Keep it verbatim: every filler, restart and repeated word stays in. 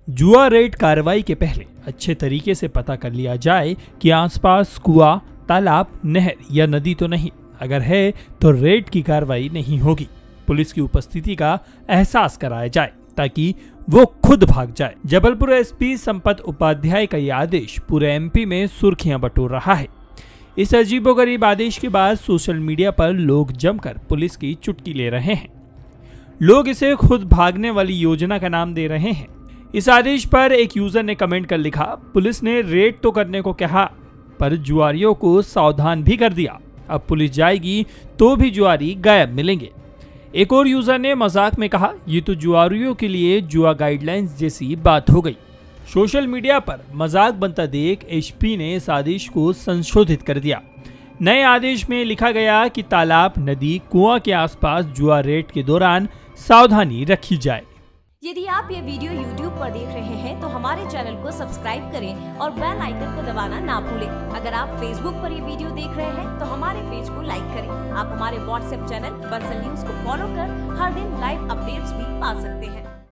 जुआ रेड कार्रवाई के पहले अच्छे तरीके से पता कर लिया जाए कि आसपास कुआं, तालाब, नहर या नदी तो नहीं। अगर है तो रेड की कार्रवाई नहीं होगी। पुलिस की उपस्थिति का एहसास कराया जाए ताकि वो खुद भाग जाए। जबलपुर एसपी संपत उपाध्याय का ये आदेश पूरे एमपी में सुर्खियां बटोर रहा है। इस अजीबोगरीब आदेश के बाद सोशल मीडिया पर लोग जमकर पुलिस की चुटकी ले रहे हैं। लोग इसे खुद भागने वाली योजना का नाम दे रहे हैं। इस आदेश पर एक यूजर ने कमेंट कर लिखा, पुलिस ने रेड तो करने को कहा पर जुआरियों को सावधान भी कर दिया। अब पुलिस जाएगी तो भी जुआरी गायब मिलेंगे। एक और यूजर ने मजाक में कहा, ये तो जुआरियों के लिए जुआ गाइडलाइंस जैसी बात हो गई। सोशल मीडिया पर मजाक बनता देख एसपी ने इस आदेश को संशोधित कर दिया। नए आदेश में लिखा गया कि तालाब, नदी, कुआं के आसपास जुआ रेड के दौरान सावधानी रखी जाए। यदि आप ये वीडियो यूट्यूब पर देख रहे हैं तो हमारे चैनल को सब्सक्राइब करें और बेल आइकन को दबाना ना भूलें। अगर आप फेसबुक पर ये वीडियो देख रहे हैं तो हमारे पेज को लाइक करें। आप हमारे व्हाट्सएप चैनल बंसल न्यूज को फॉलो कर हर दिन लाइव अपडेट्स भी पा सकते हैं।